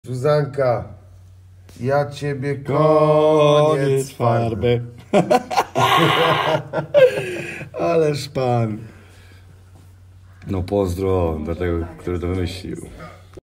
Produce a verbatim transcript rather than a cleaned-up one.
Zuzanka, ja ciebie Koniec farby. Ależ pan. No pozdro dla tego, który to wymyślił.